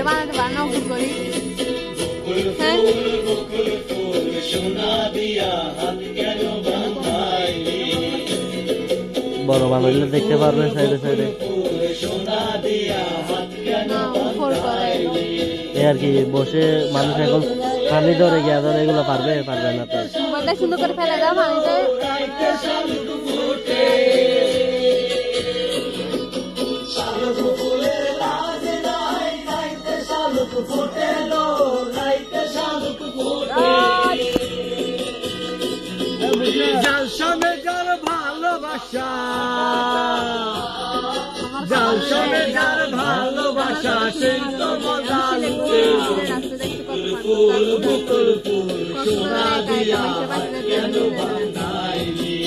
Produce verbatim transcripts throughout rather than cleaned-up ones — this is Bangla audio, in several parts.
বানাতে পারে না ভুল করি। বড় বানাইলে দেখতে পারবেন সাইডে সাইডে আর কি বসে মানুষ এখন পানি ধরে গিয়া ধরে এগুলো পারবে পারবে না তো সুন্দর করে ফেলে দাও পানিতে। যার সঙ্গে যার ভালোবাসা যার সঙ্গে যার ভালোবাসা সেই তো মজা ফুল বুকুল ফুল সোনা দিয়া কেন বাঁধাইলি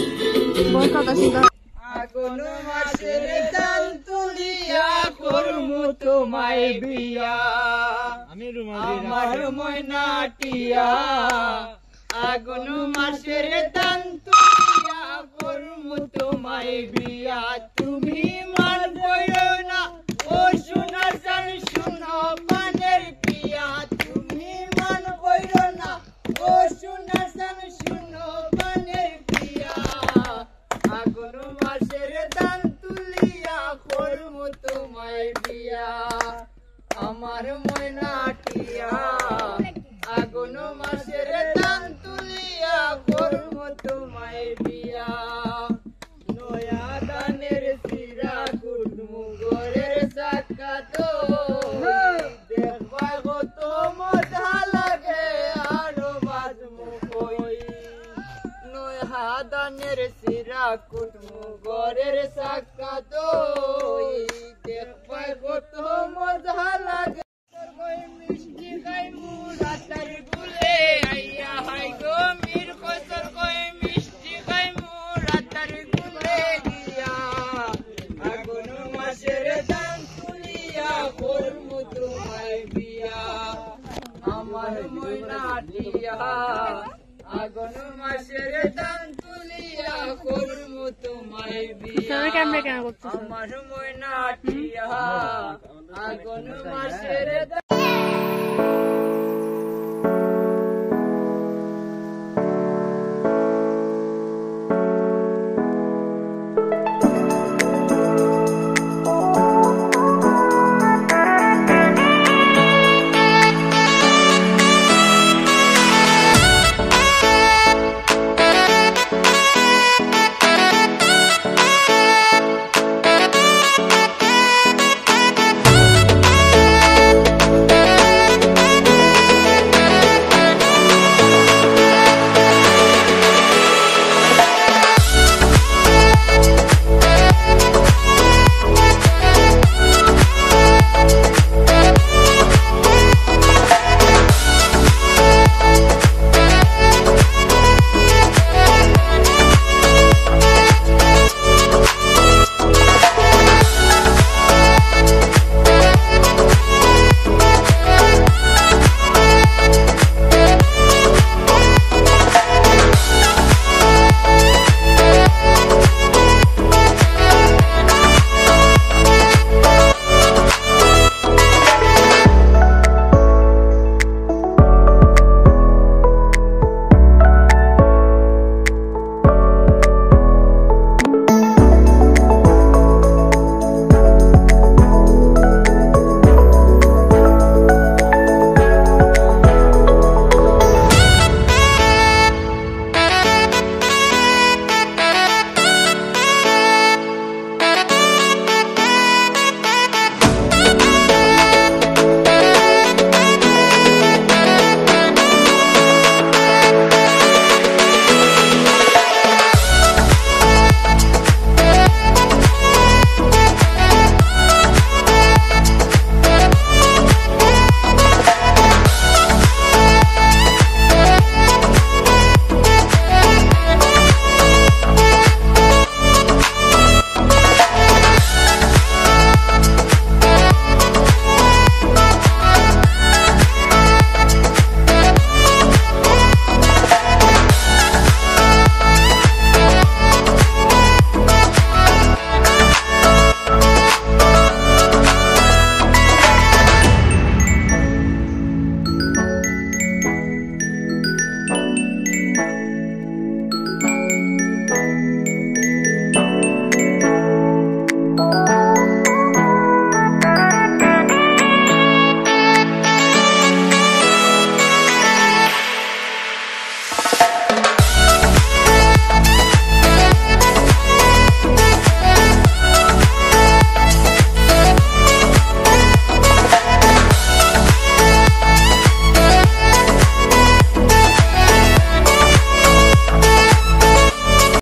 আগুন মাসের চাল তুলিয়া করমু তোমায় বিয়া আমার ময়নাটিয়া আগুন মাসের দান তুলিয়া করমু তোমায় বিয়া তুমি মান বইরো না ও সোনার জান শুনো পানের পিয়া তুমি মান বইরো না ও সোনার জান শুনো পানের পিয়া আগুন মাসের দান তুলিয়া করমু তোমায় বিয়া আমার ময়নাটিয়া আগুন মাসের দান তুলিয়া করমু তোমায় বিয়া নয়া দানের সিরা কুটমু গরের সাক্কা তো দেখবা কত মজা লাগে আরো বাজমু কই নয়া দানের সিরা কুটমু গরের সাক্কা তো দেখবা কত মজা লাগে মিষ্টি খাইমু রাতার গুলে আইয়া হাই গো মির কসর কই মিষ্টি খাইমু রাতার গুলে দিয়া আগুন মাসের দান তুলিয়া করমু তোমায় বিয়া আমার ময়নাটিয়া আগুন মাসের দান তুলিয়া করমু তোমায় বিয়া আমার ময়নাটিয়া আগুন মাসের